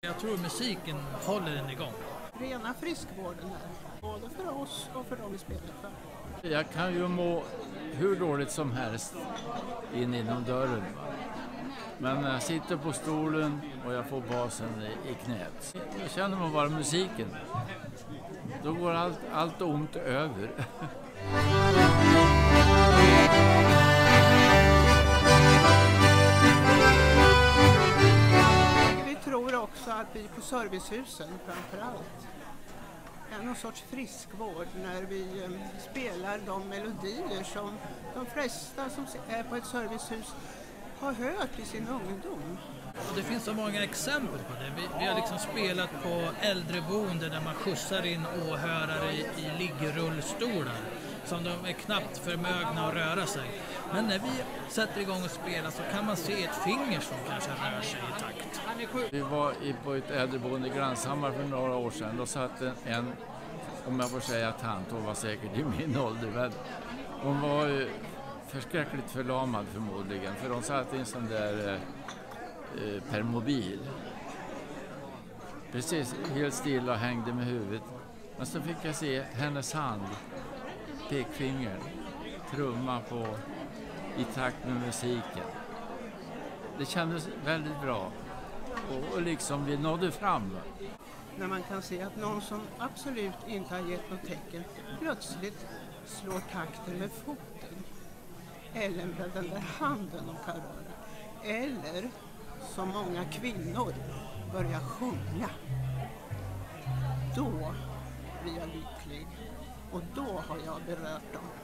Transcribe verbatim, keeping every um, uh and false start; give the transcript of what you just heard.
Jag tror musiken håller den igång. Rena friskvården här, både för oss och för de vi spelar för. Jag kan ju må hur dåligt som helst in inom dörren. Men när jag sitter på stolen och jag får basen i, i knät, jag känner man bara musiken. Då går allt, allt ont över. Vi tror också att vi på servicehusen framför allt är någon sorts friskvård när vi um, spelar de melodier som de flesta som är på ett servicehus har hört i sin ungdom. Och det finns så många exempel på det. Vi, vi har liksom spelat på äldreboende där man skjutsar in åhörare i, i liggrullstolar som de är knappt förmögna att röra sig. Men när vi sätter igång och spelar så kan man se ett finger som kanske rör sig i takt. Vi var i, på ett äldreboende i Glanshammar för några år sedan. Då satt en, en om jag får säga tant, hon var säkert i min ålder, men hon var ju förskräckligt förlamad förmodligen, för de satt i en sån där eh, permobil. Precis, helt stilla och hängde med huvudet. Men så fick jag se hennes hand, pekfinger, trumma på i takt med musiken. Det kändes väldigt bra och, och liksom vi nådde fram. När man kan se att någon som absolut inte har gett något tecken plötsligt slår takten med foten. Eller med den där handen de kan röra. Eller som många kvinnor börjar sjunga. Då blir jag lycklig och då har jag berört dem.